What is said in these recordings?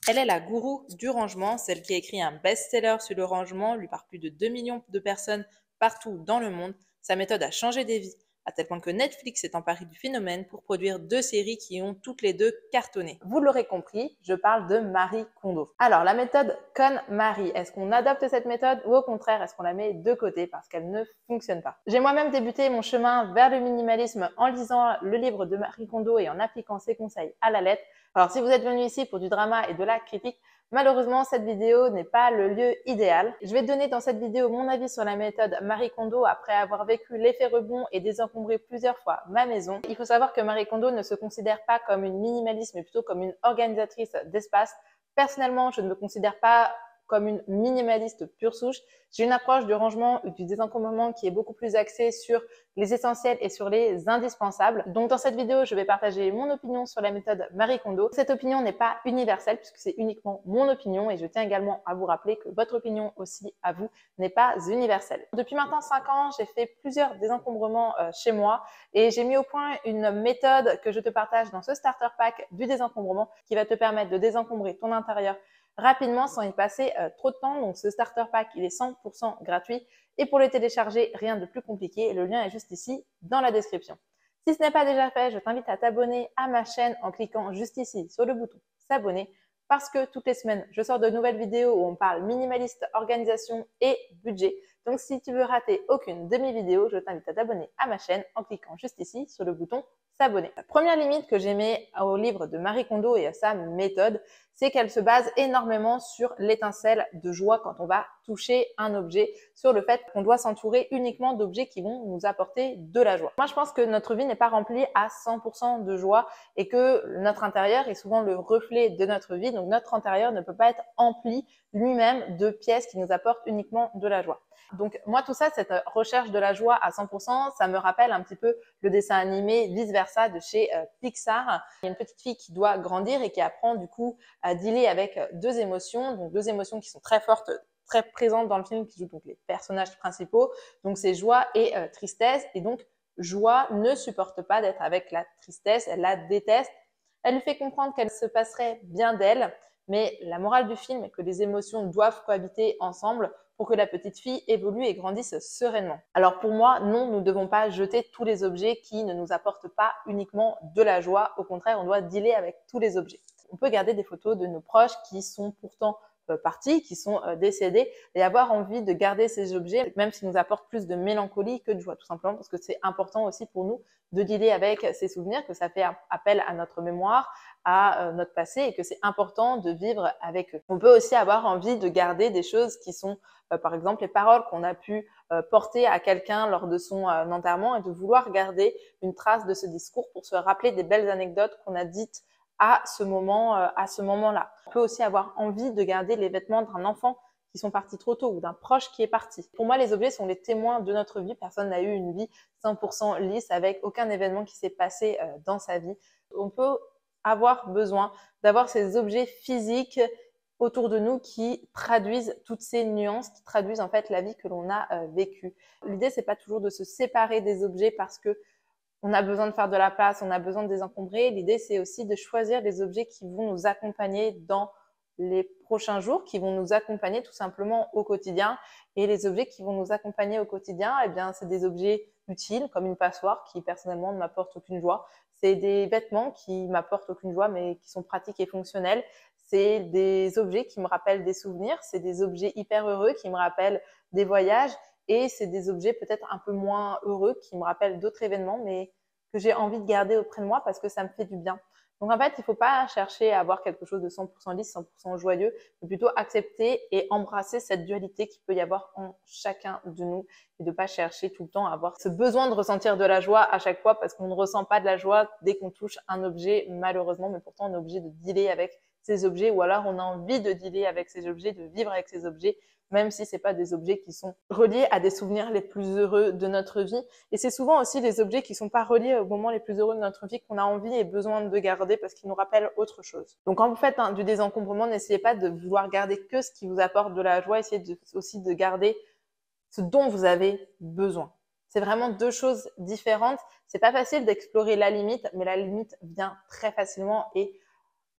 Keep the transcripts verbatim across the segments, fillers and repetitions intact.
Elle est la gourou du rangement, celle qui a écrit un best-seller sur le rangement, lu par plus de deux millions de personnes partout dans le monde. Sa méthode a changé des vies, à tel point que Netflix s'est emparé du phénomène pour produire deux séries qui ont toutes les deux cartonné. Vous l'aurez compris, je parle de Marie Kondo. Alors, la méthode KonMari, est-ce qu'on adopte cette méthode ou au contraire, est-ce qu'on la met de côté parce qu'elle ne fonctionne pas? J'ai moi-même débuté mon chemin vers le minimalisme en lisant le livre de Marie Kondo et en appliquant ses conseils à la lettre. Alors, si vous êtes venu ici pour du drama et de la critique, malheureusement, cette vidéo n'est pas le lieu idéal. Je vais donner dans cette vidéo mon avis sur la méthode Marie Kondo après avoir vécu l'effet rebond et désencombré plusieurs fois ma maison. Il faut savoir que Marie Kondo ne se considère pas comme une minimaliste, mais plutôt comme une organisatrice d'espace. Personnellement, je ne me considère pas comme une minimaliste pure souche. J'ai une approche du rangement ou du désencombrement qui est beaucoup plus axée sur les essentiels et sur les indispensables. Donc dans cette vidéo, je vais partager mon opinion sur la méthode Marie Kondo. Cette opinion n'est pas universelle puisque c'est uniquement mon opinion et je tiens également à vous rappeler que votre opinion aussi à vous n'est pas universelle. Depuis maintenant cinq ans, j'ai fait plusieurs désencombrements euh, chez moi et j'ai mis au point une méthode que je te partage dans ce starter pack du désencombrement qui va te permettre de désencombrer ton intérieur rapidement sans y passer euh, trop de temps. Donc ce starter pack, il est cent pour cent gratuit et pour le télécharger, rien de plus compliqué. Le lien est juste ici dans la description. Si ce n'est pas déjà fait, je t'invite à t'abonner à ma chaîne en cliquant juste ici sur le bouton s'abonner parce que toutes les semaines, je sors de nouvelles vidéos où on parle minimaliste, organisation et budget. Donc si tu veux rater aucune de mes vidéos, je t'invite à t'abonner à ma chaîne en cliquant juste ici sur le bouton s'abonner. La première limite que j'aimais au livre de Marie Kondo et à sa méthode, c'est qu'elle se base énormément sur l'étincelle de joie quand on va toucher un objet, sur le fait qu'on doit s'entourer uniquement d'objets qui vont nous apporter de la joie. Moi, je pense que notre vie n'est pas remplie à cent pour cent de joie et que notre intérieur est souvent le reflet de notre vie. Donc, notre intérieur ne peut pas être empli lui-même de pièces qui nous apportent uniquement de la joie. Donc moi tout ça, cette recherche de la joie à cent pour cent, ça me rappelle un petit peu le dessin animé Vice Versa de chez euh, Pixar. Il y a une petite fille qui doit grandir et qui apprend du coup à dealer avec deux émotions, donc deux émotions qui sont très fortes, très présentes dans le film, qui jouent donc les personnages principaux. Donc c'est joie et euh, tristesse. Et donc joie ne supporte pas d'être avec la tristesse, elle la déteste. Elle lui fait comprendre qu'elle se passerait bien d'elle, mais la morale du film est que les émotions doivent cohabiter ensemble pour que la petite fille évolue et grandisse sereinement. Alors pour moi, non, nous ne devons pas jeter tous les objets qui ne nous apportent pas uniquement de la joie. Au contraire, on doit dealer avec tous les objets. On peut garder des photos de nos proches qui sont pourtant euh, partis, qui sont euh, décédés, et avoir envie de garder ces objets, même s'ils nous apportent plus de mélancolie que de joie, tout simplement parce que c'est important aussi pour nous de dealer avec ces souvenirs, que ça fait appel à notre mémoire, à euh, notre passé et que c'est important de vivre avec eux. On peut aussi avoir envie de garder des choses qui sont Euh, par exemple les paroles qu'on a pu euh, porter à quelqu'un lors de son euh, enterrement et de vouloir garder une trace de ce discours pour se rappeler des belles anecdotes qu'on a dites à ce moment, euh, à ce moment-là. On peut aussi avoir envie de garder les vêtements d'un enfant qui sont partis trop tôt ou d'un proche qui est parti. Pour moi, les objets sont les témoins de notre vie. Personne n'a eu une vie cent pour cent lisse avec aucun événement qui s'est passé euh, dans sa vie. On peut avoir besoin d'avoir ces objets physiques autour de nous qui traduisent toutes ces nuances, qui traduisent en fait la vie que l'on a euh, vécue. L'idée, c'est pas toujours de se séparer des objets parce que on a besoin de faire de la place, on a besoin de désencombrer. L'idée, c'est aussi de choisir les objets qui vont nous accompagner dans les prochains jours, qui vont nous accompagner tout simplement au quotidien. Et les objets qui vont nous accompagner au quotidien, eh bien, c'est des objets utiles, comme une passoire qui personnellement ne m'apporte aucune joie. C'est des vêtements qui m'apportent aucune joie, mais qui sont pratiques et fonctionnels. C'est des objets qui me rappellent des souvenirs, c'est des objets hyper heureux qui me rappellent des voyages et c'est des objets peut-être un peu moins heureux qui me rappellent d'autres événements mais que j'ai envie de garder auprès de moi parce que ça me fait du bien. Donc en fait, il ne faut pas chercher à avoir quelque chose de cent pour cent lisse, cent pour cent joyeux, mais plutôt accepter et embrasser cette dualité qu'il peut y avoir en chacun de nous et de ne pas chercher tout le temps à avoir ce besoin de ressentir de la joie à chaque fois parce qu'on ne ressent pas de la joie dès qu'on touche un objet malheureusement, mais pourtant on est obligé de dealer avec ces objets ou alors on a envie de dealer avec ces objets, de vivre avec ces objets, même si c'est pas des objets qui sont reliés à des souvenirs les plus heureux de notre vie. Et c'est souvent aussi les objets qui sont pas reliés aux moments les plus heureux de notre vie qu'on a envie et besoin de garder parce qu'ils nous rappellent autre chose. Donc quand vous faites hein, du désencombrement, n'essayez pas de vouloir garder que ce qui vous apporte de la joie, essayez de, aussi de garder ce dont vous avez besoin. C'est vraiment deux choses différentes. C'est pas facile d'explorer la limite, mais la limite vient très facilement et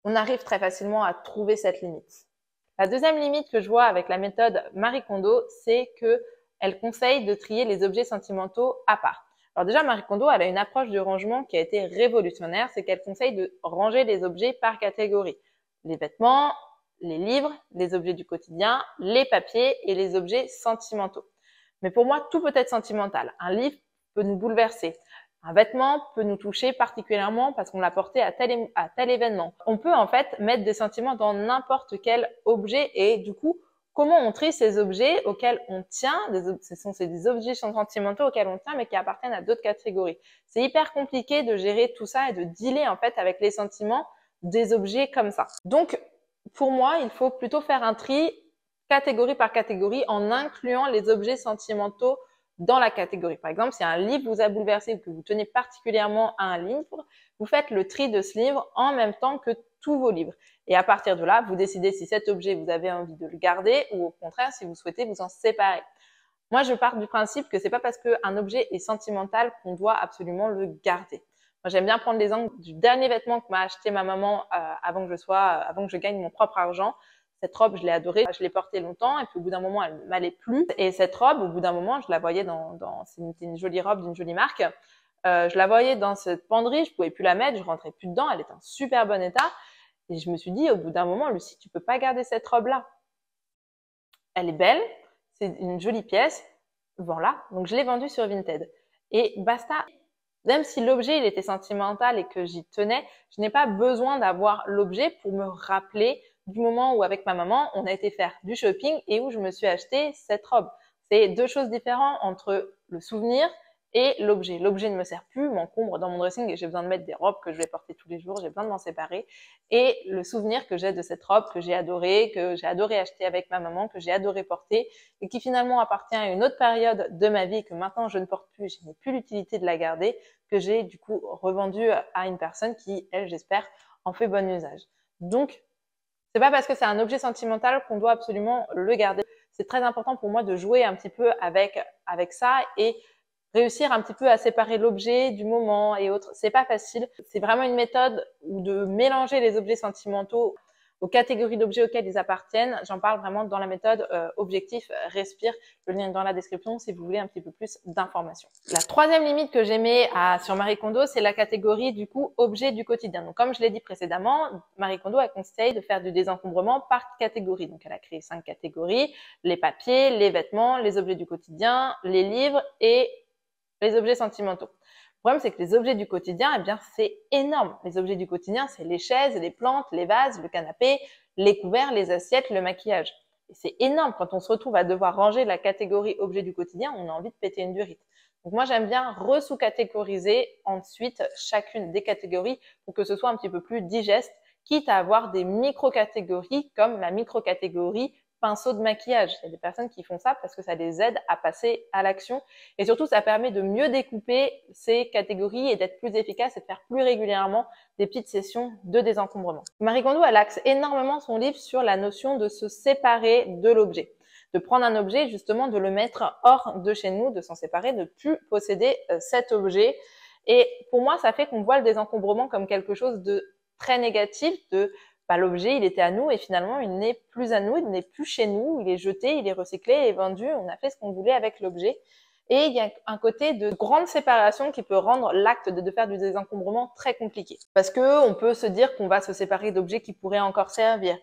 on arrive très facilement à trouver cette limite. La deuxième limite que je vois avec la méthode Marie Kondo, c'est qu'elle conseille de trier les objets sentimentaux à part. Alors déjà, Marie Kondo, elle a une approche du rangement qui a été révolutionnaire, c'est qu'elle conseille de ranger les objets par catégorie. Les vêtements, les livres, les objets du quotidien, les papiers et les objets sentimentaux. Mais pour moi, tout peut être sentimental. Un livre peut nous bouleverser. Un vêtement peut nous toucher particulièrement parce qu'on l'a porté à tel, à tel événement. On peut en fait mettre des sentiments dans n'importe quel objet et du coup, comment on trie ces objets auxquels on tient, des, ce sont des objets sentimentaux auxquels on tient mais qui appartiennent à d'autres catégories. C'est hyper compliqué de gérer tout ça et de dealer en fait avec les sentiments des objets comme ça. Donc, pour moi, il faut plutôt faire un tri catégorie par catégorie en incluant les objets sentimentaux dans la catégorie. Par exemple, si un livre vous a bouleversé ou que vous tenez particulièrement à un livre, vous faites le tri de ce livre en même temps que tous vos livres. Et à partir de là, vous décidez si cet objet, vous avez envie de le garder ou au contraire, si vous souhaitez vous en séparer. Moi, je pars du principe que c'est pas parce qu'un objet est sentimental qu'on doit absolument le garder. Moi, j'aime bien prendre l'exemple du dernier vêtement que m'a acheté ma maman euh, avant que je sois, euh, avant que je gagne mon propre argent. Cette robe, je l'ai adorée, je l'ai portée longtemps et puis au bout d'un moment, elle ne m'allait plus. Et cette robe, au bout d'un moment, je la voyais dans, dans c'était une jolie robe d'une jolie marque. Euh, je la voyais dans cette penderie, je pouvais plus la mettre, je rentrais plus dedans, elle était en super bon état. Et je me suis dit, au bout d'un moment, Lucie, tu peux pas garder cette robe-là. Elle est belle, c'est une jolie pièce, voilà. Donc je l'ai vendue sur Vinted. Et basta. Même si l'objet il était sentimental et que j'y tenais, je n'ai pas besoin d'avoir l'objet pour me rappeler du moment où avec ma maman, on a été faire du shopping et où je me suis acheté cette robe. C'est deux choses différentes entre le souvenir et l'objet. L'objet ne me sert plus, m'encombre dans mon dressing et j'ai besoin de mettre des robes que je vais porter tous les jours, j'ai besoin de m'en séparer. Et le souvenir que j'ai de cette robe que j'ai adorée, que j'ai adoré acheter avec ma maman, que j'ai adoré porter et qui finalement appartient à une autre période de ma vie que maintenant je ne porte plus, je n'ai plus l'utilité de la garder, que j'ai du coup revendu à une personne qui, elle, j'espère, en fait bon usage. Donc, c'est pas parce que c'est un objet sentimental qu'on doit absolument le garder. C'est très important pour moi de jouer un petit peu avec avec ça et réussir un petit peu à séparer l'objet du moment et autres. C'est pas facile. C'est vraiment une méthode où de mélanger les objets sentimentaux aux catégories d'objets auxquels ils appartiennent. J'en parle vraiment dans la méthode euh, Objectif Respire. Le lien est dans la description si vous voulez un petit peu plus d'informations. La troisième limite que j'ai mis à, sur Marie Kondo, c'est la catégorie du coup objet du quotidien. Donc comme je l'ai dit précédemment, Marie Kondo a conseillé de faire du désencombrement par catégorie. Donc elle a créé cinq catégories, les papiers, les vêtements, les objets du quotidien, les livres et les objets sentimentaux. Le problème, c'est que les objets du quotidien, eh bien, c'est énorme. Les objets du quotidien, c'est les chaises, les plantes, les vases, le canapé, les couverts, les assiettes, le maquillage. Et c'est énorme. Quand on se retrouve à devoir ranger la catégorie objets du quotidien, on a envie de péter une durite. Donc moi, j'aime bien re-sous-catégoriser ensuite chacune des catégories pour que ce soit un petit peu plus digeste, quitte à avoir des micro-catégories comme la micro-catégorie pinceau de maquillage. Il y a des personnes qui font ça parce que ça les aide à passer à l'action et surtout ça permet de mieux découper ces catégories et d'être plus efficace et de faire plus régulièrement des petites sessions de désencombrement. Marie Kondo, elle axe énormément son livre sur la notion de se séparer de l'objet, de prendre un objet justement de le mettre hors de chez nous, de s'en séparer, de plus posséder euh, cet objet. Et pour moi, ça fait qu'on voit le désencombrement comme quelque chose de très négatif, de bah, l'objet, il était à nous et finalement, il n'est plus à nous, il n'est plus chez nous, il est jeté, il est recyclé et vendu, on a fait ce qu'on voulait avec l'objet. Et il y a un côté de grande séparation qui peut rendre l'acte de, de faire du désencombrement très compliqué. Parce que on peut se dire qu'on va se séparer d'objets qui pourraient encore servir.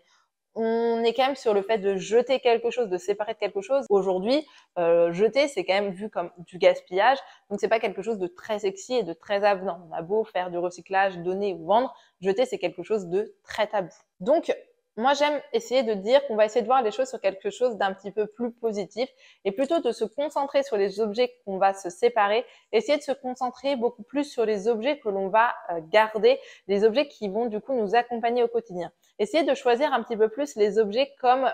On est quand même sur le fait de jeter quelque chose, de séparer de quelque chose. Aujourd'hui, euh, jeter, c'est quand même vu comme du gaspillage. Donc, c'est pas quelque chose de très sexy et de très avenant. On a beau faire du recyclage, donner ou vendre, jeter, c'est quelque chose de très tabou. Donc, moi, j'aime essayer de dire qu'on va essayer de voir les choses sur quelque chose d'un petit peu plus positif et plutôt de se concentrer sur les objets qu'on va se séparer, essayer de se concentrer beaucoup plus sur les objets que l'on va euh, garder, les objets qui vont du coup nous accompagner au quotidien. Essayer de choisir un petit peu plus les objets comme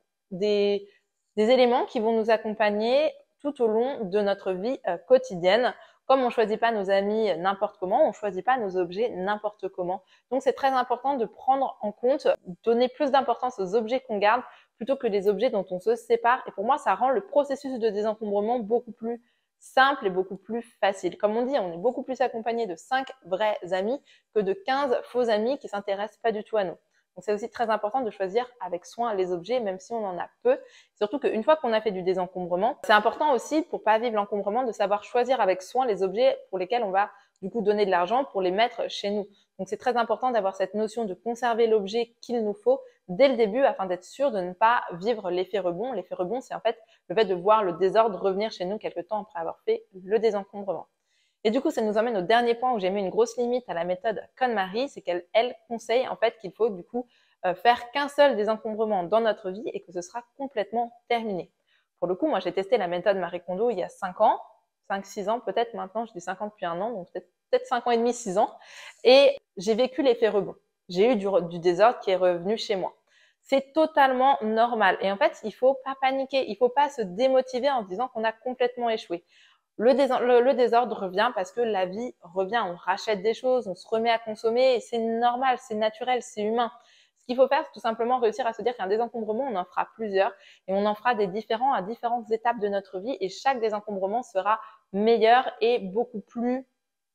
des, des éléments qui vont nous accompagner tout au long de notre vie euh, quotidienne. Comme on choisit pas nos amis n'importe comment, on choisit pas nos objets n'importe comment. Donc, c'est très important de prendre en compte, donner plus d'importance aux objets qu'on garde plutôt que les objets dont on se sépare. Et pour moi, ça rend le processus de désencombrement beaucoup plus simple et beaucoup plus facile. Comme on dit, on est beaucoup plus accompagné de cinq vrais amis que de quinze faux amis qui s'intéressent pas du tout à nous. Donc, c'est aussi très important de choisir avec soin les objets, même si on en a peu. Surtout qu'une fois qu'on a fait du désencombrement, c'est important aussi, pour pas vivre l'encombrement, de savoir choisir avec soin les objets pour lesquels on va du coup donner de l'argent pour les mettre chez nous. Donc, c'est très important d'avoir cette notion de conserver l'objet qu'il nous faut dès le début afin d'être sûr de ne pas vivre l'effet rebond. L'effet rebond, c'est en fait le fait de voir le désordre revenir chez nous quelque temps après avoir fait le désencombrement. Et du coup, ça nous emmène au dernier point où j'ai mis une grosse limite à la méthode KonMari, c'est qu'elle elle conseille en fait qu'il faut du coup euh, faire qu'un seul désencombrement dans notre vie et que ce sera complètement terminé. Pour le coup, moi j'ai testé la méthode Marie Kondo il y a cinq ans, cinq six ans peut-être maintenant, je dis cinq ans depuis un an, donc peut-être peut-être cinq ans et demi, six ans, et j'ai vécu l'effet rebond. J'ai eu du, du désordre qui est revenu chez moi. C'est totalement normal. Et en fait, il faut pas paniquer, il faut pas se démotiver en se disant qu'on a complètement échoué. Le, dés le, le désordre revient parce que la vie revient. On rachète des choses, on se remet à consommer et c'est normal, c'est naturel, c'est humain. Ce qu'il faut faire, c'est tout simplement réussir à se dire qu'un désencombrement, on en fera plusieurs et on en fera des différents à différentes étapes de notre vie et chaque désencombrement sera meilleur et beaucoup plus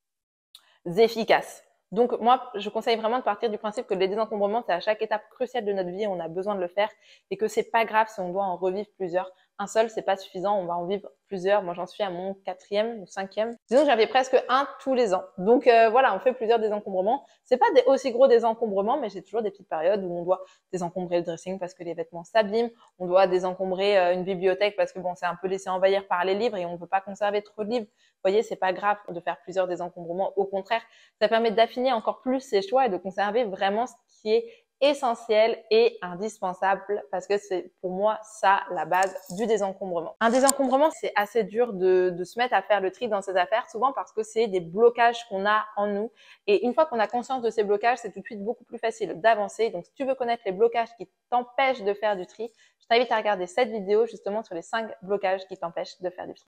efficace. Donc moi, je conseille vraiment de partir du principe que les désencombrements, c'est à chaque étape cruciale de notre vie, on a besoin de le faire et que c'est pas grave si on doit en revivre plusieurs. Un seul, c'est pas suffisant, on va en vivre plusieurs. Moi, j'en suis à mon quatrième ou cinquième. Disons que j'avais presque un tous les ans. Donc euh, voilà, on fait plusieurs désencombrements. C'est pas des aussi gros désencombrements, mais j'ai toujours des petites périodes où on doit désencombrer le dressing parce que les vêtements s'abîment. On doit désencombrer euh, une bibliothèque parce que bon, c'est un peu laissé envahir par les livres et on ne veut pas conserver trop de livres. Vous voyez, c'est pas grave de faire plusieurs désencombrements. Au contraire, ça permet d'affiner encore plus ses choix et de conserver vraiment ce qui est essentiel et indispensable parce que c'est pour moi ça la base du désencombrement. Un désencombrement, c'est assez dur de, de se mettre à faire le tri dans ses affaires, souvent parce que c'est des blocages qu'on a en nous. Et une fois qu'on a conscience de ces blocages, c'est tout de suite beaucoup plus facile d'avancer. Donc si tu veux connaître les blocages qui t'empêchent de faire du tri, je t'invite à regarder cette vidéo justement sur les cinq blocages qui t'empêchent de faire du tri.